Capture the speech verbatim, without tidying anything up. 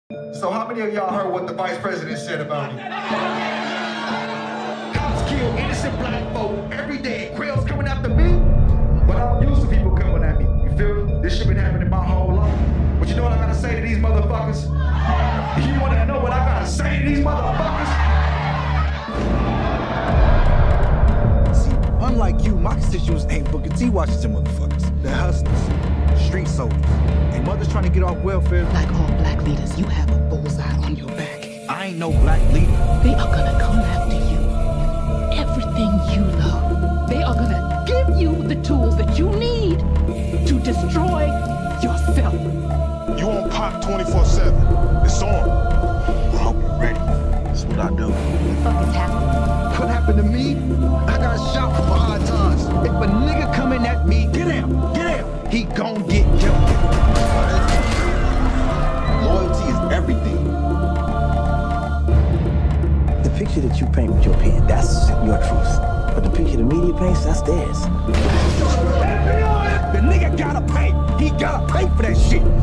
So how many of y'all heard what the vice president said about him? Cops kill innocent black folk every day. Quail's coming after me, but I'm used to people coming at me. You feel me? This shit been happening my whole life. But you know what I gotta say to these motherfuckers? You wanna know what I gotta say to these motherfuckers? See, unlike you, my constituents ain't Booker T. Washington motherfuckers. They're hustlers, street soldiers. They mothers trying to get off welfare. Like all black leaders, you have a bullseye on your back. I ain't no black leader. They are gonna come after you. Everything you love. They are gonna give you the tools that you need to destroy yourself. You on pop twenty-four seven. It's on. I hope you're ready. That's what I do. What the fuck is happening? What happened to me? I got shot for five times. If a nigga coming at me, get him, get him. He gon' get killed. Loyalty is everything. The picture that you paint with your pen, that's your truth. But the picture the media paints, that's theirs. The nigga gotta pay. He gotta pay for that shit.